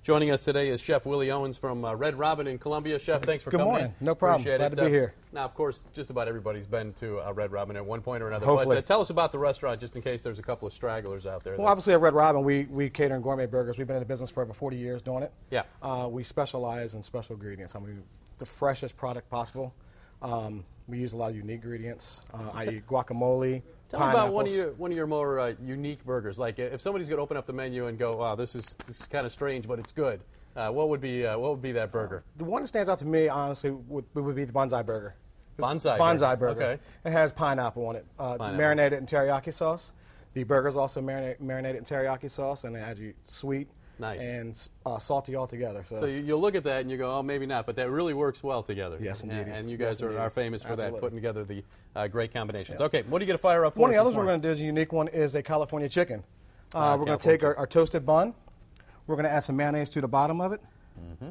Joining us today is Chef Willie Owens from Red Robin in Columbia. Chef, thanks for coming in. Good morning. No problem. Appreciate Glad it. to be here. Now, of course, just about everybody's been to Red Robin at one point or another. Hopefully. But tell us about the restaurant, just in case there's a couple of stragglers out there. Well, obviously at Red Robin, we cater in gourmet burgers. We've been in the business for over 40 years doing it. Yeah. We specialize in special ingredients. I mean, the freshest product possible. We use a lot of unique ingredients, i.e. guacamole, Tell me about one of your more unique burgers. Like if somebody's going to open up the menu and go, "Wow, this is kind of strange, but it's good." What would be that burger? The one that stands out to me, honestly, would be the bonsai burger. Bonsai burger. Okay. It has pineapple on it, marinated in teriyaki sauce. The burger's also marinated in teriyaki sauce, and it adds you sweet. Nice. And salty altogether. So you'll look at that and you go, oh, maybe not, but that really works well together. Yes, indeed. And you guys are famous for that, putting together the great combinations. Yeah. Okay, what are you going to fire up for One of us the others this we're morning? going to do is a unique one is a California chicken. We're going to take our toasted bun. We're going to add some mayonnaise to the bottom of it. Mm-hmm.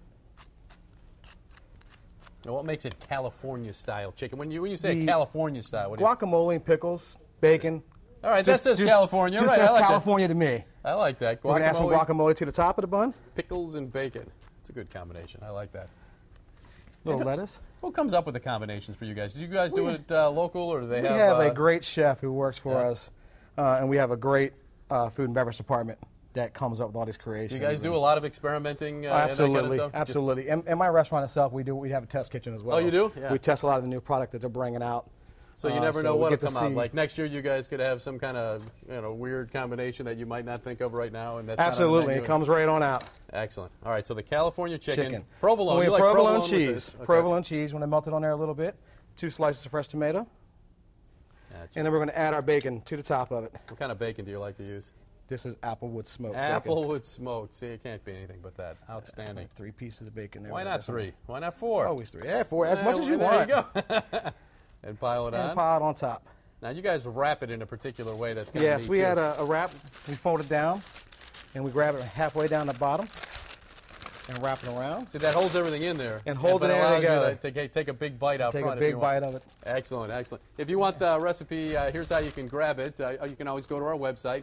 Now, what makes it California-style chicken? When you say California style, what do you... Guacamole and pickles, bacon. All right, that says California. Just right, says I like California to me. I like that. We're going to add some guacamole to the top of the bun. Pickles and bacon. It's a good combination. I like that. Little lettuce. Who comes up with the combinations for you guys? Do you guys do it local, or do they have... We have a great chef who works for us, and we have a great food and beverage department that comes up with all these creations. You guys do a lot of experimenting? Absolutely, and that kind of stuff? absolutely. In my restaurant itself, we have a test kitchen as well. Oh, you do? Yeah. We test a lot of the new product that they're bringing out. So you never know what'll come out. Like next year, you guys could have some kind of weird combination that you might not think of right now, and that's absolutely it comes right on out. Excellent. All right, so the California chicken. Provolone. We you have like provolone cheese. Okay. Provolone cheese. When I melt it on there a little bit, 2 slices of fresh tomato, and then we're going to add our bacon to the top of it. What kind of bacon do you like to use? This is Applewood smoked. Applewood smoked. See, it can't be anything but that. Outstanding. 3 pieces of bacon there. Why not 3? Why not 4? Always 3. Yeah, 4. As much as you want. There you go. And pile it on. And pile it on top. Now you guys wrap it in a particular way. That's kind of Yes, we had a wrap. We fold it down, and we grab it halfway down the bottom, and wrap it around. See, that holds everything in there. And holds it in together. To take a big bite out front. Take a big bite of it. Excellent, excellent. If you want the recipe, here's how you can grab it. You can always go to our website,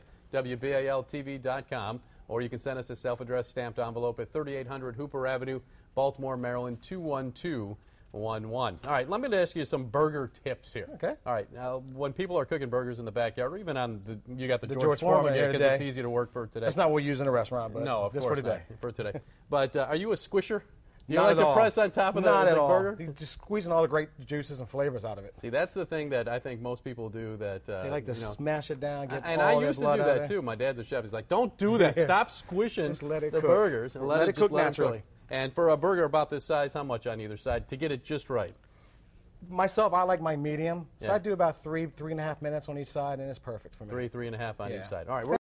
WBALTV.com, or you can send us a self-addressed stamped envelope at 3800 Hooper Avenue, Baltimore, Maryland, 21211. All right, let me ask you some burger tips here. Okay. All right, now when people are cooking burgers in the backyard, or even on you got the George Foreman here because it's easy to work for today. That's not what we use in a restaurant, but no, of just course for today. Not, for today. But are you a squisher? Do you Not like at to all. press on top of Not the at all. burger? You're just squeezing all the great juices and flavors out of it. See, that's the thing that I think most people do. That they like to smash it down. Get and all I that used to blood do out that of too. My dad's a chef. He's like, "Don't do that. Yes. Stop squishing Just let it the cook. burgers and let it cook just let naturally." Cook. And for a burger about this size, how much on either side to get it just right? Myself, I like my medium, so Yeah. I do about 3.5 minutes on each side, and it's perfect for me. 3.5 on each side. All right.